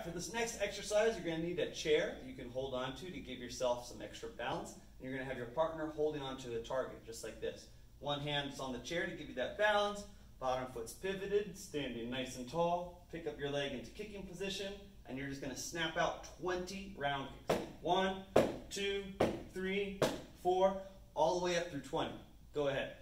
right, for this next exercise, you're going to need a chair that you can hold on to give yourself some extra balance. And you're going to have your partner holding onto the target, just like this. One hand is on the chair to give you that balance. Bottom foot's pivoted, standing nice and tall. Pick up your leg into kicking position, and you're just going to snap out 20 round kicks. 1, 2, 3, 4, all the way up through 20. Go ahead.